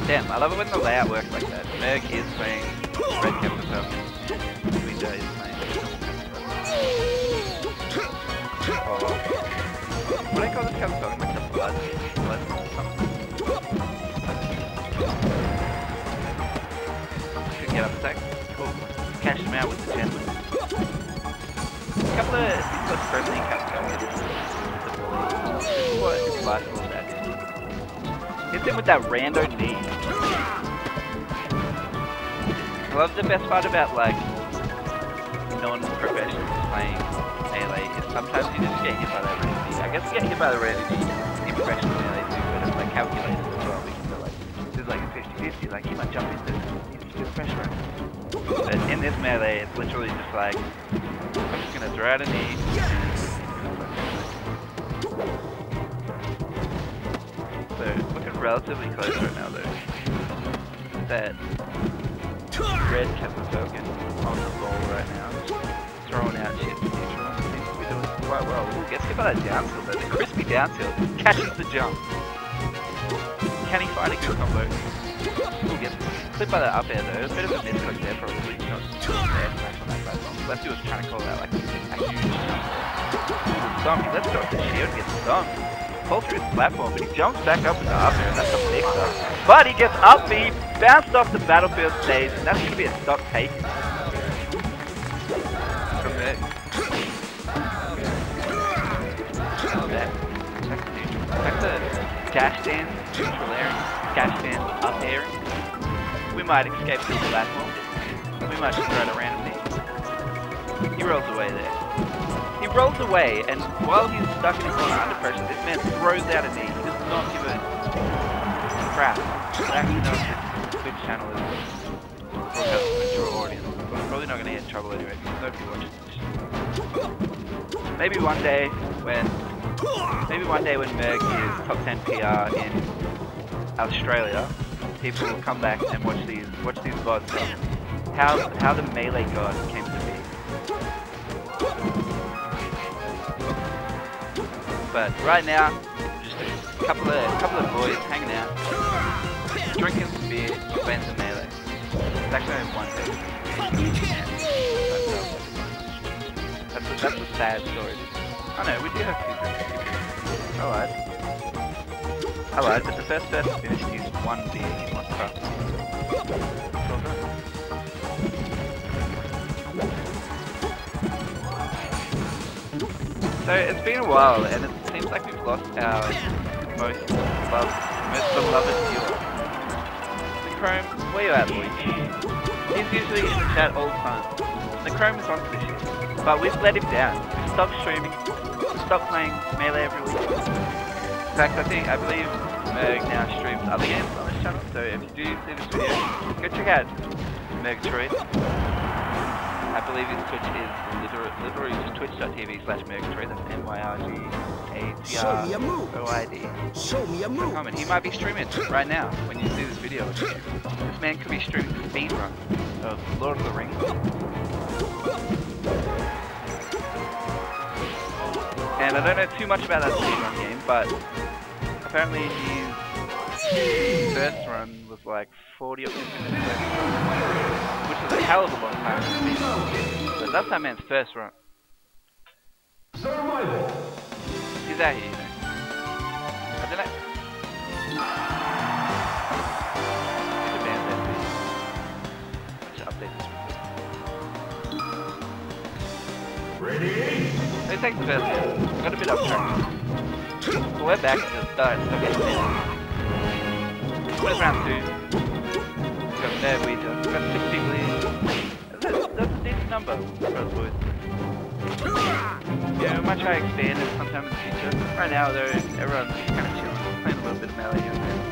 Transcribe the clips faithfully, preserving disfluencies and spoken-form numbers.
Damn, I love it when the layout works like that. Merg is playing Red Captain Falcon. Winter is playing Oh, what do I call this Captain Falcon? Like the blood? Blood or something? Should get up attack. Cool. Cash him out with the gentleman. A couple of these got friendly Captain Falcons. This is what his life was at. Hits him with that rando knee. I love the best part about like non-professionals playing melee is sometimes you just get hit by that rando knee. I guess you get hit by the rando knee in professional melee too, but it's like calculated as well because they're like, this is like a fifty fifty, like he might jump into this, you feel pressure on him. But in this melee, it's literally just like, I'm just gonna throw out a knee. So, looking relatively close right now though. That red Captain Falcon on the ball right now, throwing out shit to neutral. Seems to be doing quite well. Ooh, gets hit by that down tilt though, the crispy down tilt, catches the jump. Can he find a good combo? Ooh, gets clipped by that up air though. A bit of a misclick there probably, not there smash on that platform. Lefty was trying to call out like a huge jump. Stomp, let's go with the shield, gets stomped. Fall through his platform, but he jumps back up into up air, and that's a mixer. But he gets up B, bounced off the battlefield stage, and that's going to be a stock taken. From there. Back, back to neutral. Back to dash dance, neutral airing, dash dance, up airing. We might escape to the platform. We might just throw it a random knee. He rolls away there. He rolls away, and while he's stuck in his corner under pressure, this man throws out a knee. He does not give a crap. I actually know if this Twitch channel is broadcast to a mature audience. But I'm probably not going to get in trouble anyway, because nobody watches this. Maybe one day when, maybe one day when Merg is top ten P R in Australia, people will come back and watch these, watch these V O Ds. How how the melee god came to be. But right now, just a couple of couple of boys hanging out, drinking some beer, playing some melee. It's actually only one day. That's a, that's a sad story. Oh no, we do have two drinks. I lied. I lied, but the first person finished used one beer in one cup. Well done. So it's been a while, and it seems like we've lost our most loved, most beloved viewer. The Chrome, where you at, boy? He's usually in the chat all the time. The Chrome is on this shit, but we've let him down. We've stopped streaming, we've stopped playing Melee every week. In fact, I think, I believe Merg now streams other games on this channel, so if you do see this video, go check out Mergtroid. I believe his Twitch is literally, literally just twitch dot t v slash Mergtroid, that's M Y R G A T R O I D. Show me a move. Comment. He might be streaming right now when you see this video. This man could be streaming the speedrun of Lord of the Rings. And I don't know too much about that speedrun game, but apparently his first run was like forty or fifty minutes left, which is a hell of a long time to speed. But that's that man's first run. Survival. He's out here, you know. I don't know. Need to ban that thing. I should update this real quick. Ready? So he takes the first hit. Got a bit off track. But we're back to the start, so getting better. What is round two? We've got there, we just got six people in. That's, that's a decent number for us boys. Yeah, we might try to expand it sometime in the future. Right now though, everyone's kind of chilling, playing a little bit of melee here and there.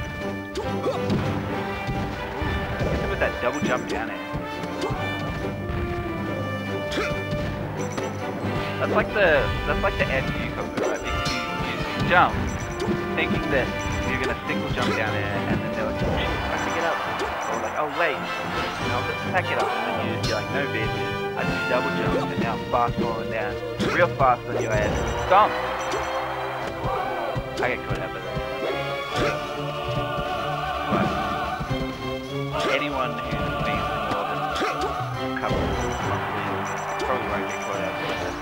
Hit him with that double jump down air. That's like the that's like the F U combo, right? Because you, you jump, thinking that you're gonna single jump down there, and then they're like, oh shit, I can get up. Or like, oh wait, you know, let's pack it up. And then you, you're like, no bitch, I just double jump, and now I'm fast falling down, real fast on your head. Stomp! I get caught out by that. But anyone who's been to more than a couple of months probably won't get caught out like that.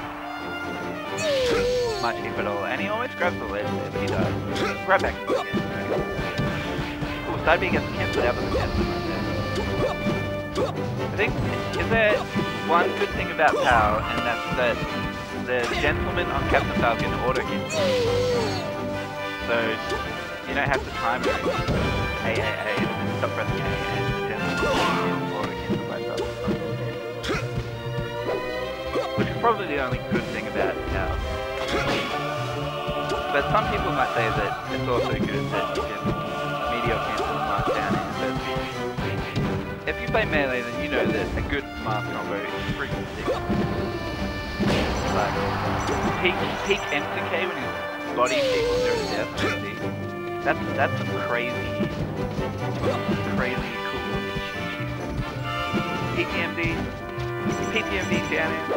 Much if at all. And he almost grabs the ledge there, but he does. Right back to it again. Cool, side B gets cancelled out with the cancel right there. I think, is there one good thing about PAL, and that's that the gentleman on Captain Falcon auto cancels. So you don't have to time it. A A A and then stop pressing A and the gentleman auto cancel by itself. Which is probably the only good thing about PAL. But some people might say that it's also good that you can meteor cancel the mask down in. But if you play melee, then you know that a good mask combo is freaking sick. Like, peak, peak M two K when his body equals zero to death, see? That's, that's some crazy, crazy cool looking shit. P T M D, P T M D down in.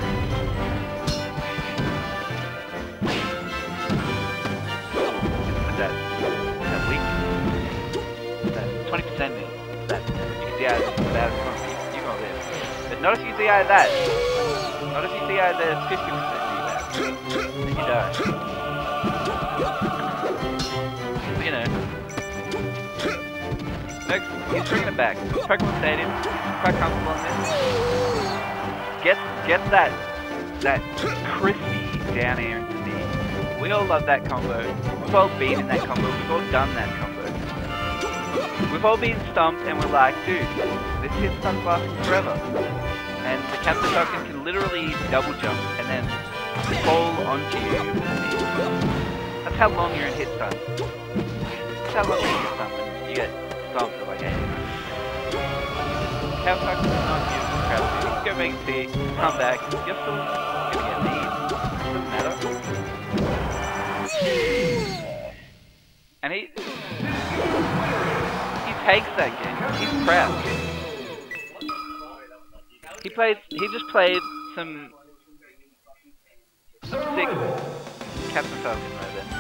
That, that weak, that twenty percent in, that you can D I that, you go there. But not if you D I that. Not if you D I the fifty percent in that. Then you die. But you know. Next, he's bringing it back. Pokemon Stadium, quite comfortable on this. Get, get that, that crispy down air into D. We all love that combo. We've all been in that combo. We've all done that combo. We've all been stumped and we're like, dude, this hit stunt's lasting forever. And the Captain Falcon can literally double jump and then fall onto you. That's how long you're in hit stun. That's how long you're in hit stun when you get stumped at like eight. Captain Falcon is not used to crowd. You can go back and see, come back, you're still gonna get lead. It doesn't matter. And he he takes that game. He's proud. He played. He just played some some sick Captain Falcon right there.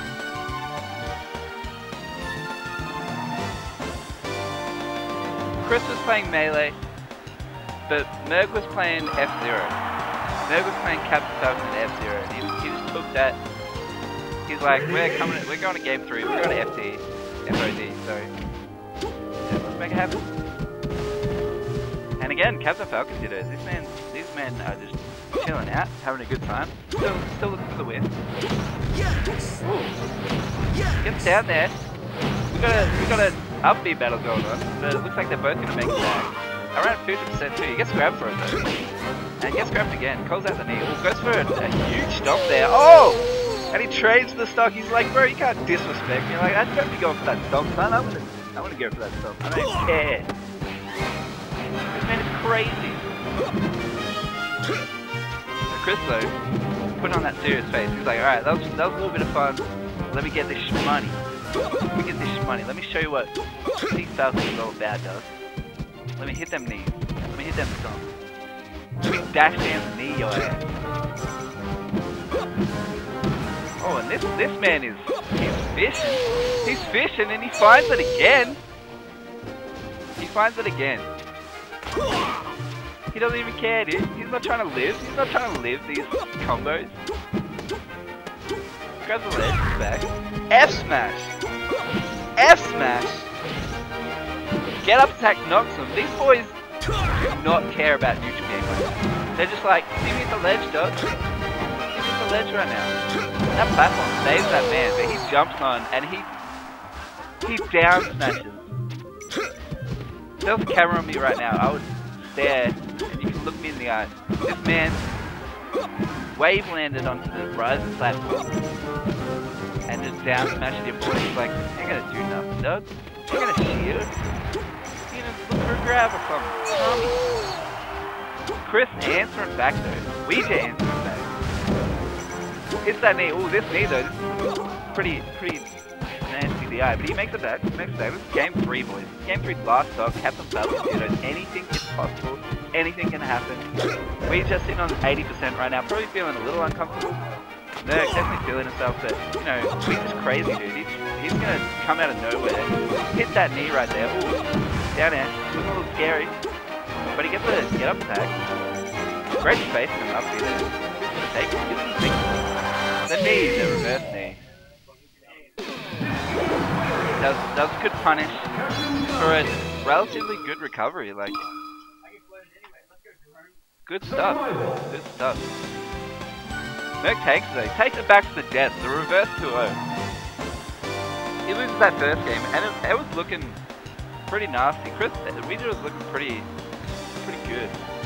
Chris was playing melee, but Merg was playing F-Zero. Merg was playing Captain Falcon and F-Zero, and he, he just took that. He's like, we're coming, we're going to game three, we're going to F T, F O D, so yeah, let's make it happen. And again, Captain Falcon did it. This man, these men are just chilling out, having a good time. Still, still looking for the win. Ooh. Gets down there. We got a, we got a upbeat battle going on, but it looks like they're both going to make it back. Around fifty percent too. He gets grabbed for it though, and gets grabbed again. Calls out the knee. Ooh, goes for a, a huge stomp there. Oh! And he trades the stock. He's like, bro, you can't disrespect me. Like, I'd be going for that stomp, son. I wouldn't, I wouldn't go for that stomp. I don't care. This man is crazy. So Chris, though, putting on that serious face. He's like, alright, that was, that was a little bit of fun. Let me get this money. Let me get this money. Let me show you what Team Falcon is all about, does. Let me hit them knees. Let me hit them stomps. Let me dash down the knee, your ass. Oh, and this this man is he's fishing. He's fishing and he finds it again. He finds it again. He doesn't even care, dude. He's not trying to live. He's not trying to live these combos. Grabs the ledge, he's back. F smash. F smash. Get up attack knocks him. These boys do not care about neutral gameplay. They're just like, give me the ledge, dog. Give me the ledge right now. That platform saves that man, but he jumps on and he he down smashes. If there was a camera on me right now, I would stare and you can look me in the eye. This man wave landed onto the rising platform and just down smashed your boy. He's like, ain't gonna do nothing, dog. Ain't gonna shield. You're gonna look for a grab or something. Chris answering back though. Ouija answering back. Hits that knee. Ooh, this knee though, this is pretty, pretty nasty D I. But he makes it back. He makes it back. This is game three, boys. Game three, last stock. Captain Falcon. You know, anything is possible. Anything can happen. We're just sitting on eighty percent right now. Probably feeling a little uncomfortable. No, definitely feeling himself, but you know, we're just crazy, dude. He's, he's gonna come out of nowhere, hit that knee right there. Ooh. Down air. Looking a little scary. But he gets a get up tag. Great space coming up here. Take it. The knee, the reverse knee. That was, that was a good punish for a relatively good recovery. Like, good stuff. Good stuff. Merc takes it though. He takes it back to the death. The reverse two oh. He loses that first game, and it, it was looking pretty nasty. Chris, Ouija was looking pretty, pretty good.